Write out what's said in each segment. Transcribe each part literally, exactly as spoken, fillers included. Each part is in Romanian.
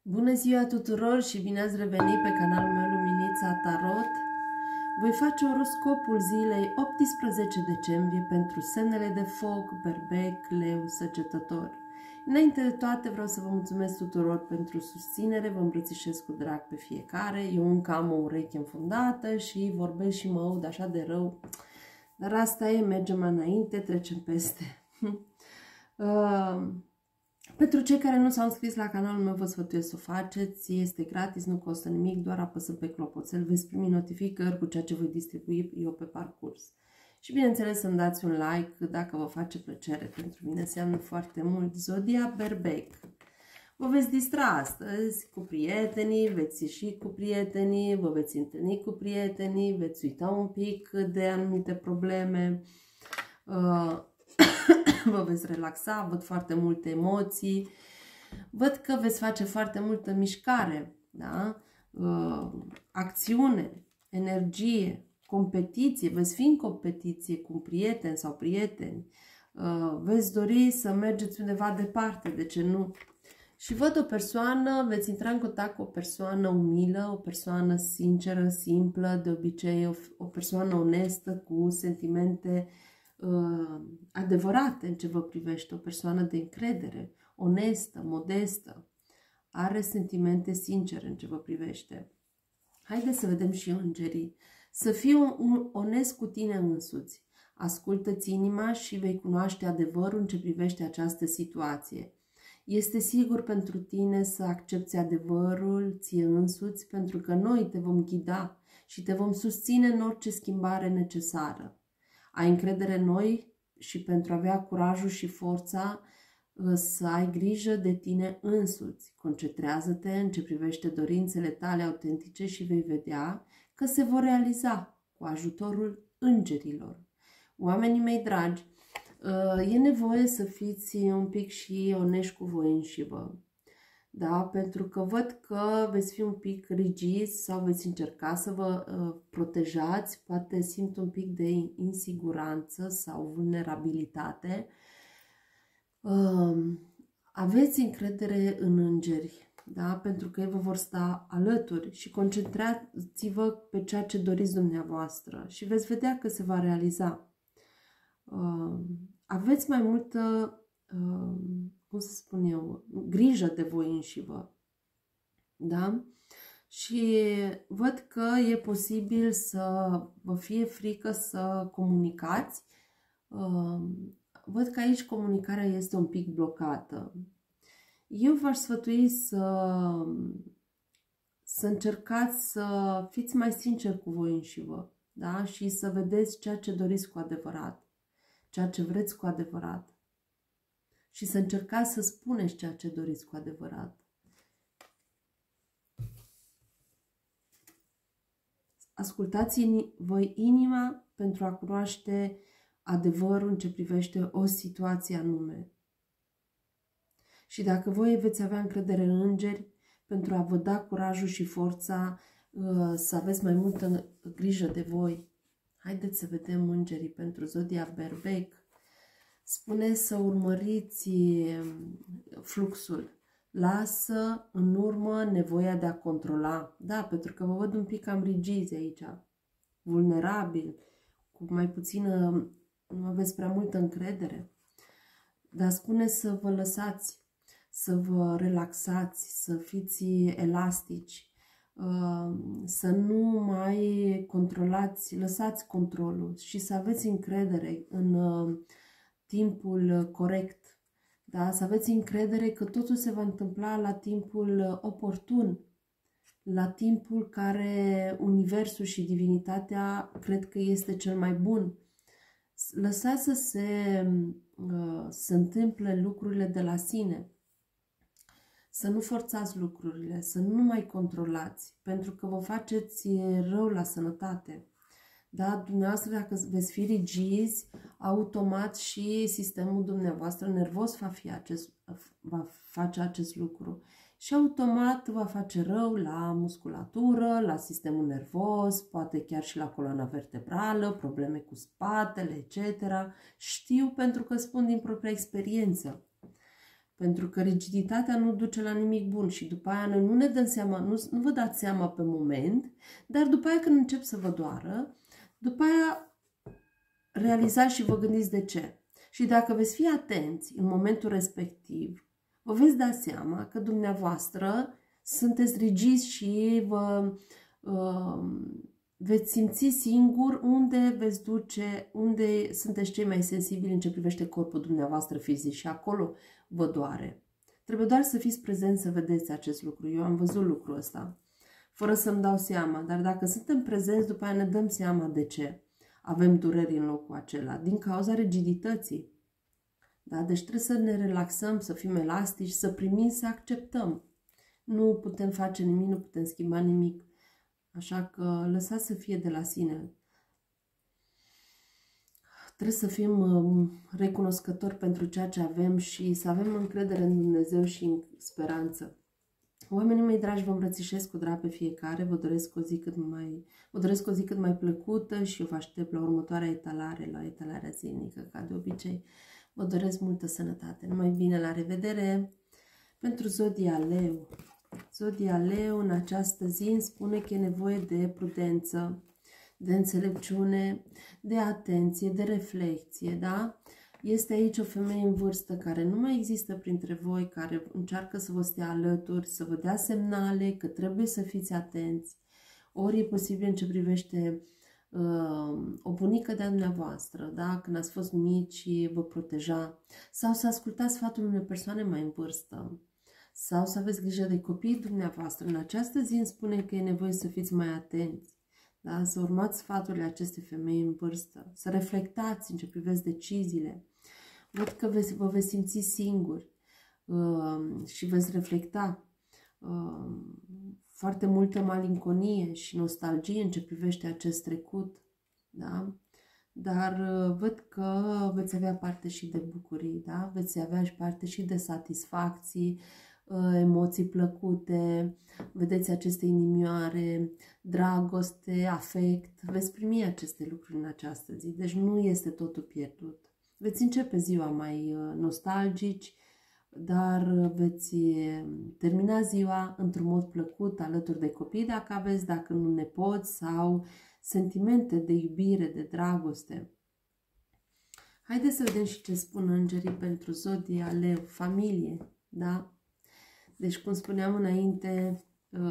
Bună ziua tuturor și bine ați revenit pe canalul meu Luminița Tarot. Voi face oroscopul zilei optsprezece decembrie pentru semnele de foc, berbec, leu, săgetător. Înainte de toate vreau să vă mulțumesc tuturor pentru susținere, vă îmbrățișez cu drag pe fiecare. Eu încă am o ureche înfundată și vorbesc și mă aud așa de rău. Dar asta e, mergem înainte, trecem peste. uh... Pentru cei care nu s-au înscris la canalul meu, vă sfătuiesc să o faceți. Este gratis, nu costă nimic, doar apăsând pe clopoțel. Veți primi notificări cu ceea ce voi distribui eu pe parcurs. Și bineînțeles să-mi dați un like dacă vă face plăcere. Pentru mine înseamnă foarte mult. Zodia berbec. Vă veți distra astăzi cu prietenii, veți ieși cu prietenii, vă veți întâlni cu prietenii, veți uita un pic de anumite probleme. Uh, Vă veți relaxa, văd foarte multe emoții, văd că veți face foarte multă mișcare, da? Uh, acțiune, energie, competiție, veți fi în competiție cu un prieten sau prieteni, uh, veți dori să mergeți undeva departe, de ce nu? Și văd o persoană, veți intra în contact cu o persoană umilă, o persoană sinceră, simplă, de obicei o, o persoană onestă, cu sentimente Uh, adevărate în ce vă privește, o persoană de încredere, onestă, modestă, are sentimente sincere în ce vă privește. Haideți să vedem și îngerii. Să fii un, onest cu tine însuți. Ascultă-ți inima și vei cunoaște adevărul în ce privește această situație. Este sigur pentru tine să accepti adevărul ție însuți, pentru că noi te vom ghida și te vom susține în orice schimbare necesară. Ai încredere în noi și pentru a avea curajul și forța să ai grijă de tine însuți. Concentrează-te în ce privește dorințele tale autentice și vei vedea că se vor realiza cu ajutorul îngerilor. Oamenii mei dragi, e nevoie să fiți un pic și onești cu voi înșivă. Da? Pentru că văd că veți fi un pic rigizi sau veți încerca să vă uh, protejați, poate simt un pic de insiguranță sau vulnerabilitate. Uh, aveți încredere în îngeri, da? Pentru că ei vă vor sta alături și concentrați-vă pe ceea ce doriți dumneavoastră și veți vedea că se va realiza. Uh, aveți mai multă... Uh, cum să spun eu, grijă de voi înșivă, da? Și văd că e posibil să vă fie frică să comunicați. Văd că aici comunicarea este un pic blocată. Eu v-aș sfătui să, să încercați să fiți mai sinceri cu voi înșivă, da? Și să vedeți ceea ce doriți cu adevărat, ceea ce vreți cu adevărat. Și să încercați să spuneți ceea ce doriți cu adevărat. Ascultați-vă inima pentru a cunoaște adevărul în ce privește o situație anume. Și dacă voi veți avea încredere în îngeri, pentru a vă da curajul și forța să aveți mai multă grijă de voi. Haideți să vedem îngerii pentru zodia berbec. Spune să urmăriți fluxul. Lasă în urmă nevoia de a controla. Da, pentru că vă văd un pic cam rigizi aici. Vulnerabil, cu mai puțină, nu aveți prea multă încredere. Dar spune să vă lăsați, să vă relaxați, să fiți elastici, să nu mai controlați, lăsați controlul și să aveți încredere în timpul corect, da? Să aveți încredere că totul se va întâmpla la timpul oportun, la timpul care universul și divinitatea cred că este cel mai bun. Lăsați să se, se întâmple lucrurile de la sine, să nu forțați lucrurile, să nu mai controlați, pentru că vă faceți rău la sănătate. Da, dumneavoastră, dacă veți fi rigizi, automat și sistemul dumneavoastră nervos va, fi acest, va face acest lucru. Și automat va face rău la musculatură, la sistemul nervos, poate chiar și la coloana vertebrală, probleme cu spatele, et cetera. Știu pentru că spun din propria experiență. Pentru că rigiditatea nu duce la nimic bun și după aia noi nu ne dăm seama, nu, nu vă dați seama pe moment, dar după aia când încep să vă doară, după aia realizați și vă gândiți de ce. Și dacă veți fi atenți în momentul respectiv, vă veți da seama că dumneavoastră sunteți rigizi și vă uh, veți simți singur unde veți duce, unde sunteți cei mai sensibili în ce privește corpul dumneavoastră fizic și acolo vă doare. Trebuie doar să fiți prezenți să vedeți acest lucru. Eu am văzut lucrul ăsta, fără să-mi dau seama, dar dacă suntem prezenți, după aia ne dăm seama de ce avem dureri în locul acela, din cauza rigidității. Da? Deci trebuie să ne relaxăm, să fim elastici, să primim, să acceptăm. Nu putem face nimic, nu putem schimba nimic. Așa că lăsați să fie de la sine. Trebuie să fim recunoscători pentru ceea ce avem și să avem încredere în Dumnezeu și în speranță. Oamenii mei dragi, vă îmbrățișez cu drag pe fiecare, vă doresc o zi cât mai, vă doresc o zi cât mai plăcută și eu vă aștept la următoarea etalare, la etalarea zilnică, ca de obicei. Vă doresc multă sănătate. Numai bine, la revedere! Pentru Zodia Leu. Zodia Leu în această zi îmi spune că e nevoie de prudență, de înțelepciune, de atenție, de reflecție, da? Este aici o femeie în vârstă care nu mai există printre voi, care încearcă să vă stea alături, să vă dea semnale că trebuie să fiți atenți. Ori e posibil în ce privește uh, o bunică de-a dumneavoastră, da? Când ați fost mici, vă proteja. Sau să ascultați sfatul unei persoane mai în vârstă. Sau să aveți grijă de copiii dumneavoastră. În această zi îmi spune că e nevoie să fiți mai atenți. Da? Să urmați sfaturile acestei femei în vârstă. Să reflectați în ce priveți deciziile. Văd că veți, vă veți simți singuri uh, și veți reflecta uh, foarte multă malinconie și nostalgie în ce privește acest trecut. Da? Dar uh, văd că veți avea parte și de bucurii, da? Veți avea și parte și de satisfacții, uh, emoții plăcute, vedeți aceste inimioare, dragoste, afect, veți primi aceste lucruri în această zi, deci nu este totul pierdut. Veți începe ziua mai nostalgici, dar veți termina ziua într-un mod plăcut alături de copii, dacă aveți, dacă nu nepoți sau sentimente de iubire, de dragoste. Haideți să vedem și ce spun îngerii pentru Zodia Leu, familie, da? Deci, cum spuneam înainte,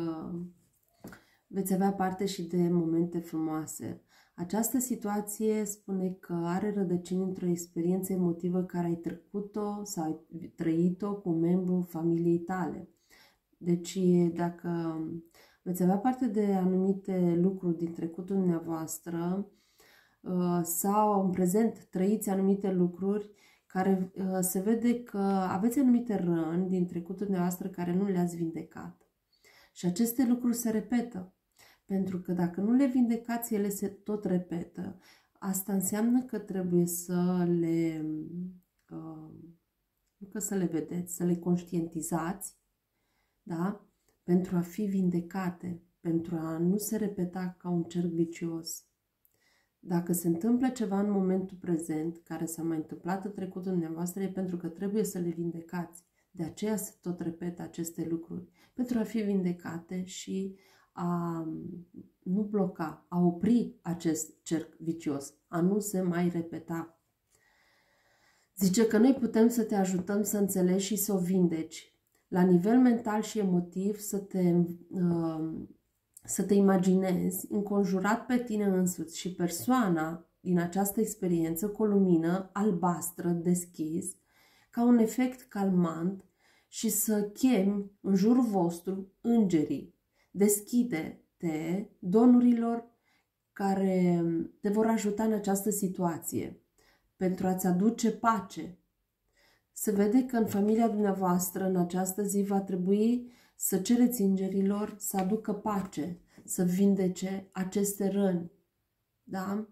veți avea parte și de momente frumoase. Această situație spune că are rădăcini într-o experiență emotivă care ai trecut-o sau ai trăit-o cu un membru familiei tale. Deci, dacă veți avea parte de anumite lucruri din trecutul dumneavoastră sau în prezent trăiți anumite lucruri care se vede că aveți anumite răni din trecutul dumneavoastră care nu le-ați vindecat. Și aceste lucruri se repetă. Pentru că dacă nu le vindecați, ele se tot repetă. Asta înseamnă că trebuie să le, uh, nu că să le vedeți, să le conștientizați, da? Pentru a fi vindecate, pentru a nu se repeta ca un cerc vicios. Dacă se întâmplă ceva în momentul prezent, care s-a mai întâmplat în trecutul dumneavoastră, e pentru că trebuie să le vindecați. De aceea se tot repetă aceste lucruri, pentru a fi vindecate și a nu bloca, a opri acest cerc vicios, a nu se mai repeta. Zice că noi putem să te ajutăm să înțelegi și să o vindeci. La nivel mental și emotiv să te, uh, să te imaginezi înconjurat pe tine însuți și persoana din această experiență cu o lumină albastră deschis, ca un efect calmant și să chemi în jurul vostru îngerii. Deschide-te donurilor care te vor ajuta în această situație pentru a-ți aduce pace. Se vede că în familia dumneavoastră în această zi va trebui să cereți îngerilor să aducă pace, să vindece aceste răni. Da?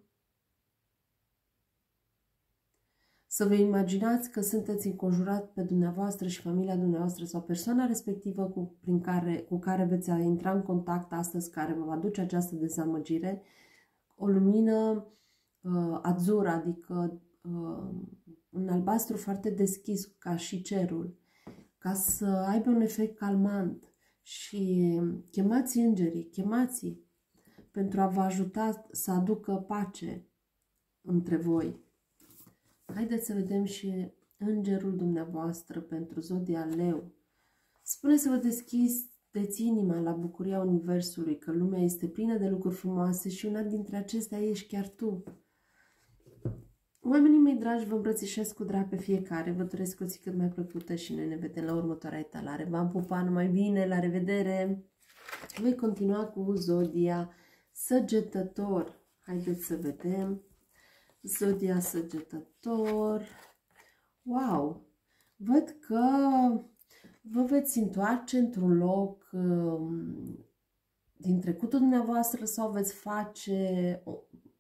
Să vă imaginați că sunteți înconjurat pe dumneavoastră și familia dumneavoastră sau persoana respectivă cu, prin care, cu care veți intra în contact astăzi, care vă va aduce această dezamăgire, o lumină uh, azură, adică uh, un albastru foarte deschis ca și cerul. ca să aibă un efect calmant. Și chemați îngerii, chemați pentru a vă ajuta să aducă pace între voi. Haideți să vedem și îngerul dumneavoastră pentru zodia Leu. Spune să vă deschideți inima la bucuria Universului, că lumea este plină de lucruri frumoase și una dintre acestea ești chiar tu. Oamenii mei dragi, vă îmbrățișez cu drag pe fiecare, vă doresc o zi cât mai plăcută și noi ne vedem la următoarea etalare. V-am pupat, numai bine, la revedere! Voi continua cu zodia Săgetător. Haideți să vedem. Zodia Săgetător. Wow! Văd că vă veți întoarce într-un loc um, din trecutul dumneavoastră sau veți face o,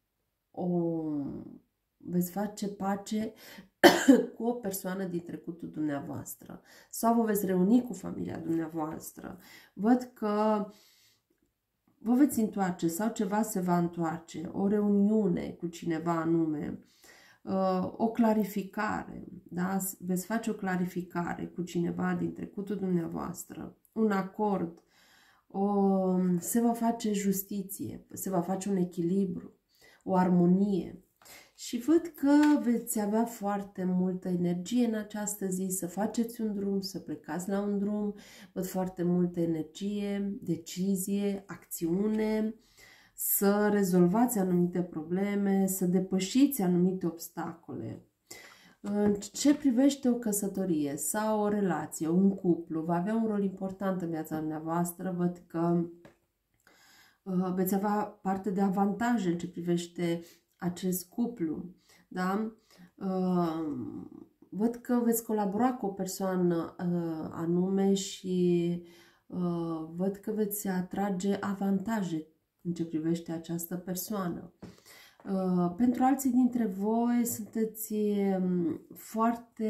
o veți face pace cu o persoană din trecutul dumneavoastră sau vă veți reuni cu familia dumneavoastră. Văd că vă veți întoarce sau ceva se va întoarce, o reuniune cu cineva anume, o clarificare, da? Veți face o clarificare cu cineva din trecutul dumneavoastră, un acord, o, se va face justiție, se va face un echilibru, o armonie. Și văd că veți avea foarte multă energie în această zi, să faceți un drum, să plecați la un drum, văd foarte multă energie, decizie, acțiune, să rezolvați anumite probleme, să depășiți anumite obstacole. În ce privește o căsătorie sau o relație, un cuplu, va avea un rol important în viața dumneavoastră, văd că uh, veți avea parte de avantaje în ce privește acest cuplu, da? Uh, văd că veți colabora cu o persoană uh, anume și uh, văd că veți atrage avantaje în ce privește această persoană. Uh, pentru alții dintre voi sunteți um, foarte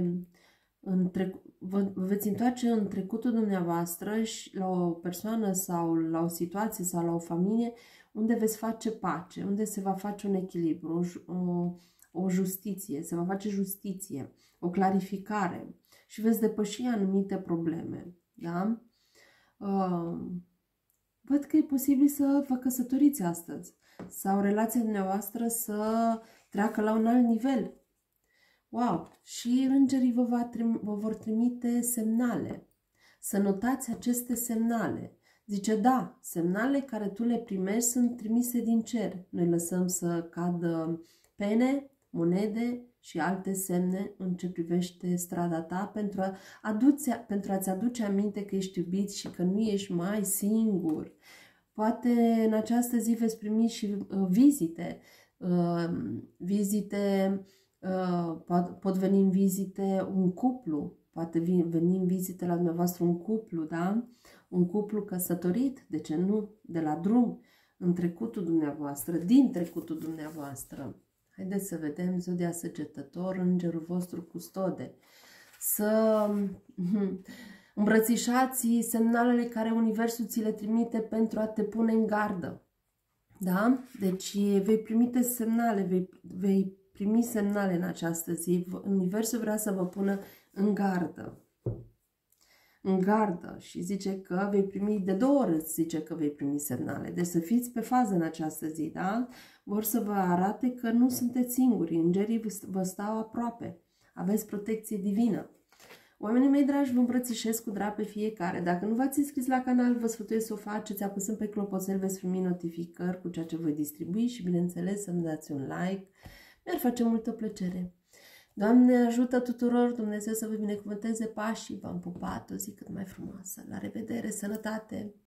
între, vă, vă veți întoarce în trecutul dumneavoastră și la o persoană sau la o situație sau la o familie unde veți face pace, unde se va face un echilibru, o, o justiție, se va face justiție, o clarificare și veți depăși anumite probleme, da? Uh, văd că e posibil să vă căsătoriți astăzi sau relația dumneavoastră să treacă la un alt nivel. Wow! Și îngerii vă, va trim, vă vor trimite semnale. Să notați aceste semnale. Zice, da, semnale care tu le primești sunt trimise din cer. Noi lăsăm să cadă pene, monede și alte semne în ce privește strada ta pentru, a aduce, pentru a-ți aduce aminte că ești iubit și că nu ești mai singur. Poate în această zi veți primi și uh, vizite. Uh, vizite, uh, pot, pot veni în vizite un cuplu. Poate veni în vizite la dumneavoastră un cuplu, da? Un cuplu căsătorit, de ce nu? De la drum, în trecutul dumneavoastră, din trecutul dumneavoastră. Haideți să vedem zodia Săgetător, îngerul vostru custode. Să îmbrățișați semnalele care Universul ți le trimite pentru a te pune în gardă. Da? Deci vei primi semnale, vei, vei primi semnale în această zi. Universul vrea să vă pună în gardă. În gardă și zice că vei primi, de două ori zice că vei primi semnale. Deci să fiți pe fază în această zi, da? Vor să vă arate că nu sunteți singuri, îngerii vă stau aproape. Aveți protecție divină. Oamenii mei dragi, vă îmbrățișez cu drag pe fiecare. Dacă nu v-ați înscris la canal, vă sfătuiesc să o faceți, apăsând pe clopoțel, veți primi notificări cu ceea ce voi distribui și, bineînțeles, să-mi dați un like. Mi-ar face multă plăcere. Doamne ajută tuturor, Dumnezeu să vă binecuvânteze pașii, v-am pupat, o zi cât mai frumoasă. La revedere, sănătate!